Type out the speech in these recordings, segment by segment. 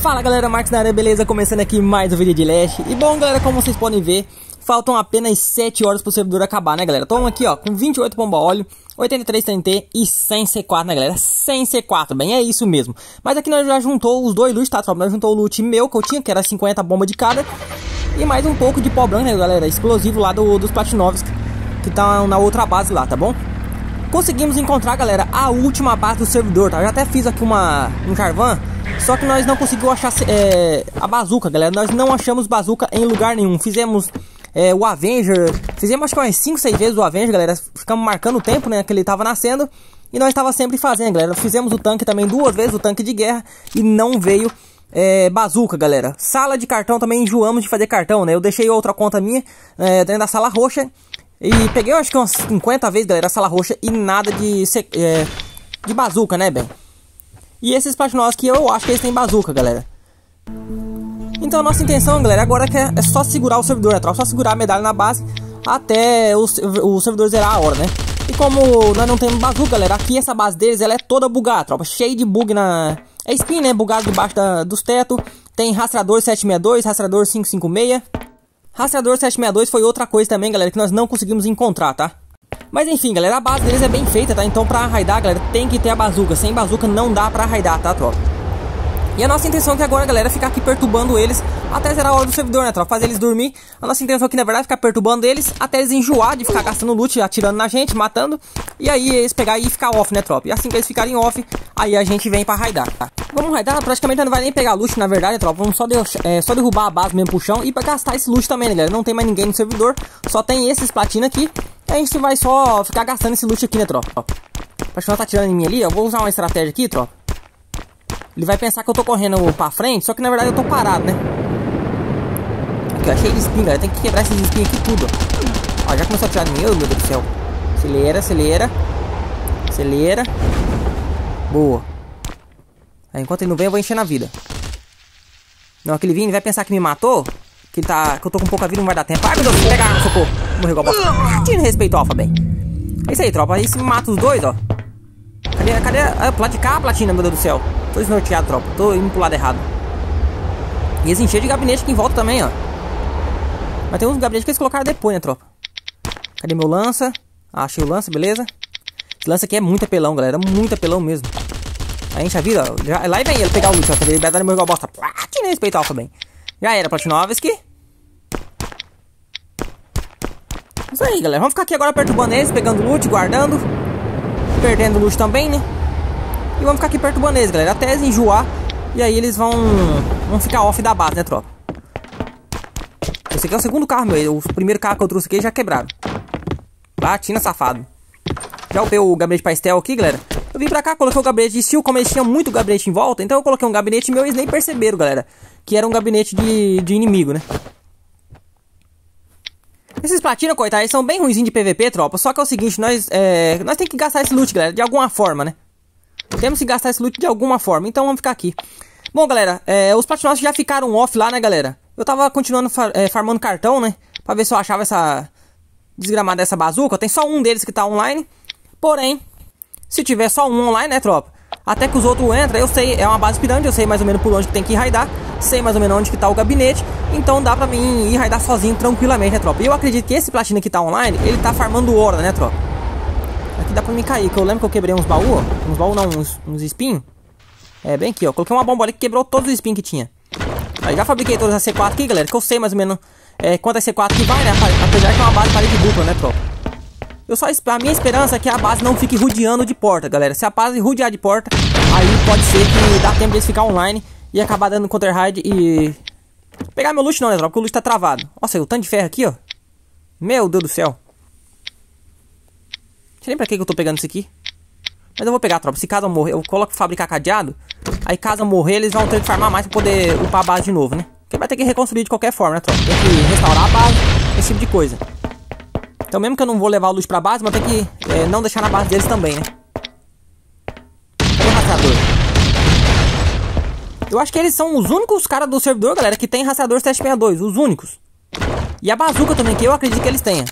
Fala galera, Marcos na área, beleza? Começando aqui mais um vídeo de Last. E bom galera, como vocês podem ver, faltam apenas 7 horas pro servidor acabar, né galera? Estamos aqui ó, com 28 bomba óleo, 83 TNT e 100 C4, né galera? 100 C4, bem, é isso mesmo. Mas aqui nós já juntou os dois loot, tá tropa? Nós juntou o loot meu que eu tinha, que era 50 bomba de cada. E mais um pouco de pó branco, né galera? Explosivo lá dos Platinovs, que tá na outra base lá, tá bom? Conseguimos encontrar, galera, a última base do servidor, tá? Eu já até fiz aqui um carvan, só que nós não conseguimos achar a bazuca, galera. Nós não achamos bazuca em lugar nenhum. Fizemos o Avenger, fizemos acho que umas 5, 6 vezes o Avenger, galera. Ficamos marcando o tempo, né, que ele tava nascendo. E nós tava sempre fazendo, galera. Fizemos o tanque também 2 vezes, o tanque de guerra, e não veio bazuca, galera. Sala de cartão também enjoamos de fazer cartão, né? Eu deixei outra conta minha dentro da sala roxa. E peguei, acho que umas 50 vezes, galera, a sala roxa e nada de bazuca, né, bem? E esses Platinovs que eu acho que eles têm bazuca, galera. Então a nossa intenção, galera, agora é só segurar o servidor, né, tropa? Só segurar a medalha na base até o servidor zerar a hora, né? E como nós não temos bazuca, galera, aqui essa base deles, ela é toda bugada, tropa. Cheio de bug É spin, né? Bugado debaixo dos tetos. Tem rastreador 762, rastreador 556. Rastreador 762 foi outra coisa também, galera, que nós não conseguimos encontrar, tá? Mas enfim, galera, a base deles é bem feita, tá? Então pra raidar, galera, tem que ter a bazuca. Sem bazuca não dá pra raidar, tá, tropa? E a nossa intenção aqui agora, galera, é ficar aqui perturbando eles até zerar a hora do servidor, né, tropa? Fazer eles dormir. A nossa intenção aqui, na verdade, é ficar perturbando eles até eles enjoar de ficar gastando loot, atirando na gente, matando. E aí eles pegar e ficar off, né, tropa? E assim que eles ficarem off, aí a gente vem pra raidar, tá? Vamos raidar, praticamente não vai nem pegar loot, na verdade, tropa. Vamos só derrubar a base mesmo pro chão e pra gastar esse loot também, né, galera? Não tem mais ninguém no servidor, só tem esses platina aqui. E a gente vai só ficar gastando esse loot aqui, né, tropa? Pra não tá tirando em mim ali, eu vou usar uma estratégia aqui, tropa. Ele vai pensar que eu tô correndo pra frente, só que na verdade eu tô parado, né? Aqui, ó, cheio de espinho, galera. Tem que quebrar esses espinhos aqui tudo, ó. Ó, já começou a tirar de mim, meu Deus do céu. Acelera, acelera. Acelera. Boa. Aí, enquanto ele não vem, eu vou encher na vida. Não, aquele ele vai pensar que me matou. Que eu tô com pouca vida, não vai dar tempo. Ai, meu Deus, pegar, socorro. Morreu igual bosta. Tira respeito, alfa, bem. É isso aí, tropa. Aí se mata os dois, ó. Cadê? Lá de cá, platina, meu Deus do céu. Tô desnorteado, tropa. Tô indo pro lado errado. E eles encheram de gabinete aqui em volta também, ó. Mas tem uns gabinetes que eles colocaram depois, né, tropa? Cadê meu lança? Ah, achei o lança, beleza. Esse lança aqui é muito apelão, galera. Muito apelão mesmo. Aí a gente já vira, ó. Lá vem ele pegar o loot, ó. Ele vai dar meu igual bosta. Platina, respeito, alfa, bem. Já era, Platinovski. Isso aí, galera. Vamos ficar aqui agora perturbando eles, pegando loot, guardando. Perdendo loot também, né? E vamos ficar aqui perturbando eles, galera, até eles enjoar. E aí eles vão ficar off da base, né, tropa? Esse aqui é o segundo carro meu. O primeiro carro que eu trouxe aqui já quebraram. Batina, safado. Já upei o gabinete pastel aqui, galera. Eu vim pra cá, coloquei o gabinete de steel. Como eles tinham muito gabinete em volta, então eu coloquei um gabinete meu e eles nem perceberam, galera, que era um gabinete de inimigo, né? Esses platina, coitados, eles são bem ruinzinhos de PVP, tropa. Só que é o seguinte, nós temos que gastar esse loot, galera, de alguma forma, né? Temos que gastar esse loot de alguma forma, então vamos ficar aqui. Bom, galera, os Platinovs já ficaram off lá, né, galera? Eu tava continuando farmando cartão, né? Pra ver se eu achava essa desgramada dessa bazuca. Tem só um deles que tá online. Porém, se tiver só um online, né, tropa? Até que os outros entram, eu sei, é uma base pirâmide, eu sei mais ou menos por onde que tem que ir raidar. Sei mais ou menos onde que tá o gabinete. Então dá pra mim ir raidar sozinho, tranquilamente, né, tropa? E eu acredito que esse platina que tá online, ele tá farmando ouro, né, tropa? Aqui dá pra mim cair, que eu lembro que eu quebrei uns baús, ó. Uns baús não, uns espinhos. É, bem aqui, ó. Coloquei uma bomba ali que quebrou todos os espinhos que tinha. Aí já fabriquei todas as C4 aqui, galera, que eu sei mais ou menos quantas C4 que vai, né? Apesar que é uma base parede dupla, né, tropa? A minha esperança é que a base não fique rodeando de porta, galera. Se a base rodear de porta, aí pode ser que dá tempo deles ficar online e acabar dando counter raid e pegar meu loot não, né, tropa? Porque o loot tá travado. Nossa, o tanto de ferro aqui, ó. Meu Deus do céu. Não sei nem pra que eu tô pegando isso aqui. Mas eu vou pegar, tropa. Se caso eu morrer, eu coloco fabricar cadeado. Aí caso eu morrer, eles vão ter que farmar mais pra poder upar a base de novo, né? Porque vai ter que reconstruir de qualquer forma, né, tropa? Tem que restaurar a base, esse tipo de coisa. Então mesmo que eu não vou levar o loot pra base, mas tem que não deixar na base deles também, né? Cadê o rastreador? Eu acho que eles são os únicos caras do servidor, galera, que tem rastreador 762. Os únicos. E a bazuca também, que eu acredito que eles tenham.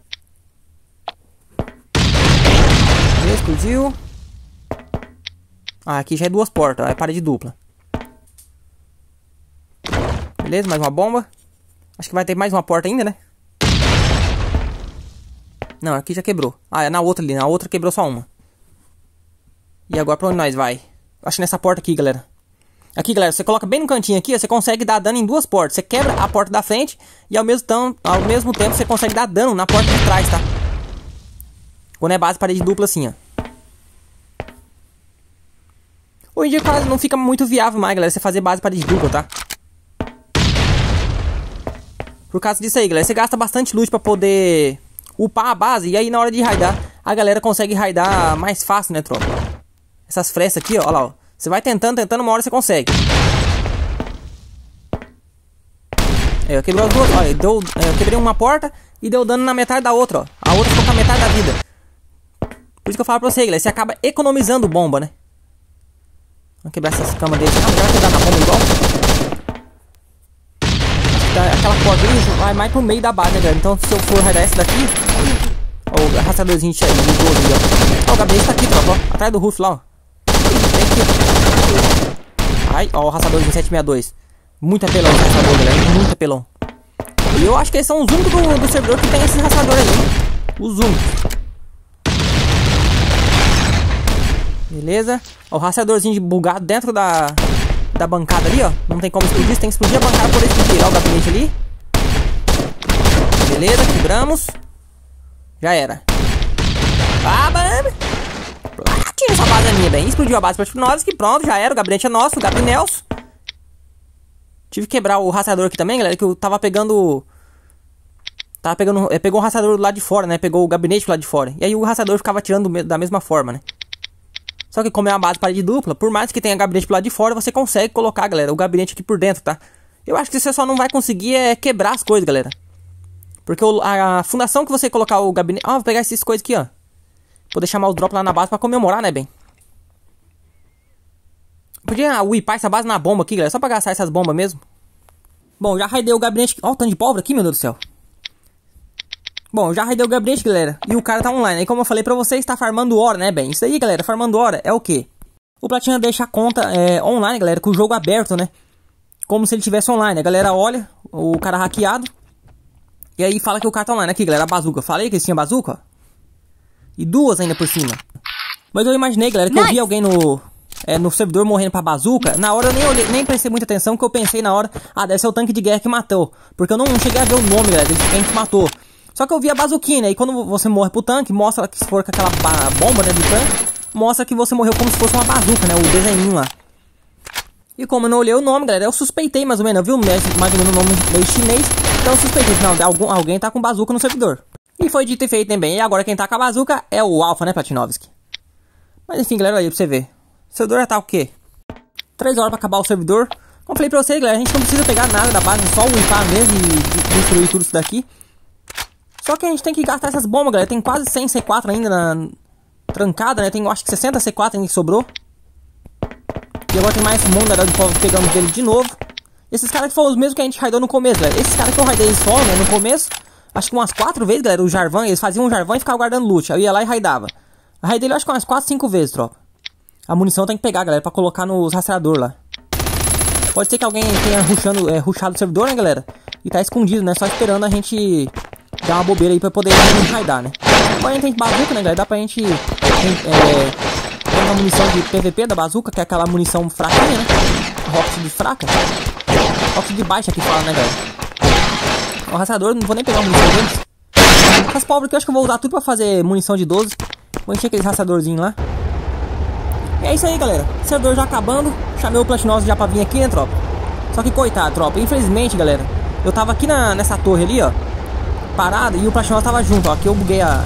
Explodiu. Ah, aqui já é 2 portas, é parede dupla. Beleza, mais uma bomba. Acho que vai ter mais uma porta ainda, né? Não, aqui já quebrou. Ah, é na outra ali. Na outra quebrou só uma. E agora pra onde nós vai? Acho que nessa porta aqui, galera. Aqui, galera, você coloca bem no cantinho aqui, ó, você consegue dar dano em duas portas. Você quebra a porta da frente e ao mesmo tempo você consegue dar dano na porta de trás, tá? Quando é base parede dupla assim, ó. Hoje em dia quase não fica muito viável mais, galera, você fazer base parede dupla, tá? Por causa disso aí, galera, você gasta bastante loot pra poder upar a base. E aí na hora de raidar, a galera consegue raidar mais fácil, né, tropa? Essas frestas aqui, ó, olha lá, ó. Você vai tentando, uma hora você consegue. Eu quebrou as duas, ó, eu quebrei uma porta e deu dano na metade da outra, ó. A outra ficou com a metade da vida. Por isso que eu falo pra você, galera, você acaba economizando bomba, né? Vamos quebrar essas camas deles. Ah, já vai quebrar na bomba igual. Aquela porta ali vai mais pro meio da base, né, galera? Então se eu for raidar essa daqui... Ó, o arrastadorzinho de 12 ali, ó. Ó, o gabinete tá aqui, tropa, ó. Atrás do roof lá, ó. Ai, ó, o arrastadorzinho 762. Muito apelão esse arrastador, galera. Muito apelão. E eu acho que eles são os únicos do servidor que tem esse arrastador aí, hein? Os únicos. Beleza. Ó, o rastreadorzinho bugado dentro da bancada ali, ó. Não tem como explodir, você tem que explodir a bancada pra poder explodir. Ó, o gabinete ali. Beleza, quebramos. Já era. Ah, mano. Tira essa base minha, bem. Explodiu a base para nós, que pronto, já era. O gabinete é nosso, o Gabinels. Tive que quebrar o rastreador aqui também, galera, que eu tava pegando... pegou o rastreador do lado de fora, né? Pegou o gabinete do lado de fora. E aí o rastreador ficava tirando da mesma forma, né? Só que como é uma base parede dupla, por mais que tenha gabinete pro lado de fora, você consegue colocar, galera, o gabinete aqui por dentro, tá? Eu acho que você só não vai conseguir quebrar as coisas, galera. Porque a fundação que você colocar o gabinete... Ah, vou pegar essas coisas aqui, ó. Poder chamar os drops lá na base pra comemorar, né, bem? Podia whipar essa base na bomba aqui, galera. Só pra gastar essas bombas mesmo. Bom, já raidei o gabinete. Ó, o tanto de pólvora aqui, meu Deus do céu. Bom, já raidei o gabinete, galera. E o cara tá online. Aí como eu falei pra vocês, tá farmando hora, né, bem? Isso aí, galera, farmando hora é o quê? O Platina deixa a conta online, galera, com o jogo aberto, né? Como se ele tivesse online. A galera olha o cara hackeado. E aí fala que o cara tá online. Aqui, galera, a bazuca. Falei que eles tinham bazuca, ó. E duas ainda por cima. Mas eu imaginei, galera, que eu vi alguém no servidor morrendo pra bazuca. Na hora eu nem prestei muita atenção, que eu pensei na hora, ah, deve ser o tanque de guerra que matou. Porque eu não cheguei a ver o nome, galera, de quem que matou. Só que eu vi a bazuquinha, né? E quando você morre pro tanque, mostra que se for com aquela bomba, né, do tanque, mostra que você morreu como se fosse uma bazuca, né? O desenho lá. E como eu não olhei o nome, galera, eu suspeitei mais ou menos, viu? Mais ou menos o nome meio chinês. Então eu suspeitei, não, alguém tá com bazuca no servidor. E foi dito e feito também. E agora quem tá com a bazuca é o Alpha, né, Platinovski? Mas enfim, galera, aí pra você ver. O servidor já tá o quê? 3 horas pra acabar o servidor. Como falei pra vocês, galera, a gente não precisa pegar nada da base, só upar mesmo e destruir tudo isso daqui. Só que a gente tem que gastar essas bombas, galera. Tem quase 100 C4 ainda trancada, né? Tem, acho que 60 C4 ainda que sobrou. E agora tem mais um monte de povo pegando dele de novo. Esses caras que foram os mesmos que a gente raidou no começo, galera. Esses caras que eu raidei eles foram, né, no começo. Acho que umas 4 vezes, galera, o Jarvan, eles faziam um Jarvan e ficavam guardando loot. Eu ia lá e raidava. Eu raidei ele acho que umas 4, 5 vezes, tropa. A munição tem que pegar, galera, pra colocar nos rastreadores lá. Pode ser que alguém tenha rushado o servidor, né, galera? E tá escondido, né, só esperando a gente dar uma bobeira aí pra poder raidar, né? Agora a gente tem bazuca, né, galera? Dá pra gente... Tem uma munição de PVP da bazuca, que é aquela munição fraquinha, né? Rocket de fraca. Rocket de baixa que fala, né, galera? O rastreador, não vou nem pegar a munição deles. Essas pobres aqui eu acho que eu vou usar tudo pra fazer munição de 12. Vou encher aqueles rastreadorzinhos lá. E é isso aí, galera. O servidor já acabando. Chamei o Platinovski já pra vir aqui, né, tropa? Só que coitado, tropa. Infelizmente, galera, eu tava aqui nessa torre ali, ó, parado, e o Platinovski tava junto, ó. Aqui eu buguei a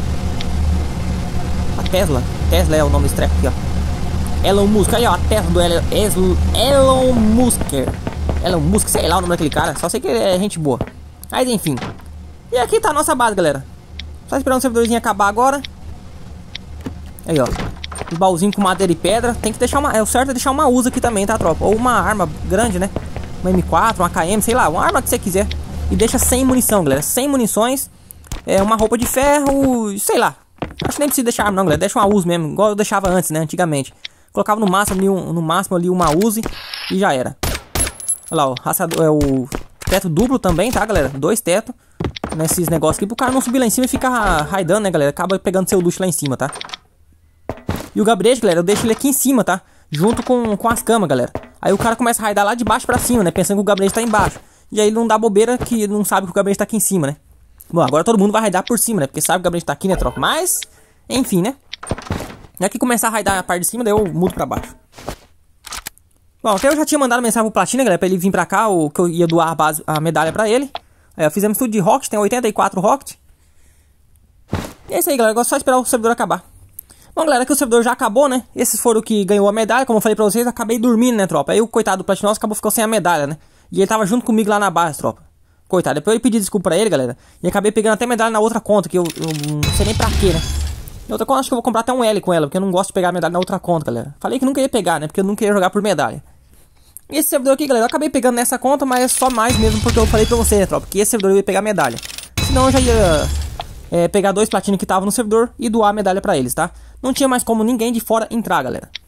Tesla. Tesla é o nome desse treco aqui, ó. Elon Musk, aí ó, a Tesla do Elon Musk. Elon Musk, sei lá o nome daquele cara. Só sei que é gente boa. Mas enfim. E aqui tá a nossa base, galera. Só esperando o servidorzinho acabar agora. Aí, ó. Os baúzinhos com madeira e pedra. Tem que deixar uma... o certo é deixar uma USA aqui também, tá, tropa? Ou uma arma grande, né? Uma M4, uma AKM, sei lá. Uma arma que você quiser. E deixa sem munição, galera. Sem munições. Uma roupa de ferro. Sei lá. Acho que nem precisa deixar arma não, galera. Deixa uma USA mesmo. Igual eu deixava antes, né? Antigamente. Colocava no máximo ali uma USA e já era. Olha lá, o rastreador, o teto duplo também, tá, galera? 2 tetos nesses negócios aqui, pro cara não subir lá em cima e ficar raidando, né, galera? Acaba pegando seu luxo lá em cima, tá? E o gabinete, galera, eu deixo ele aqui em cima, tá? Junto com as camas, galera. Aí o cara começa a raidar lá de baixo pra cima, né? Pensando que o gabinete tá embaixo. E aí ele não dá bobeira que não sabe que o gabinete tá aqui em cima, né? Bom, agora todo mundo vai raidar por cima, né? Porque sabe que o gabinete tá aqui, né, tropa? Mas, enfim, né? Já que começar a raidar a parte de cima, daí eu mudo pra baixo. Bom, até eu já tinha mandado mensagem pro Platina, galera, pra ele vir pra cá, que eu ia doar a medalha pra ele. Aí, fizemos tudo de Rocket, tem 84 Rocket. E é isso aí, galera, agora é só esperar o servidor acabar. Bom, galera, aqui o servidor já acabou, né? Esses foram o que ganhou a medalha, como eu falei pra vocês, acabei dormindo, né, tropa? Aí o coitado do Platinoso ficou sem a medalha, né? E ele tava junto comigo lá na base, tropa. Coitado, depois eu pedi desculpa pra ele, galera. E acabei pegando até medalha na outra conta, que eu não sei nem pra quê, né? Na outra conta acho que eu vou comprar até um L com ela, porque eu não gosto de pegar medalha na outra conta, galera. Falei que nunca ia pegar, né? Porque eu nunca ia jogar por medalha. E esse servidor aqui, galera, eu acabei pegando nessa conta, mas é só mais mesmo porque eu falei pra vocês, né, tropa? Que esse servidor eu ia pegar medalha. Senão eu já ia pegar 2 platinos que estavam no servidor e doar a medalha pra eles, tá? Não tinha mais como ninguém de fora entrar, galera.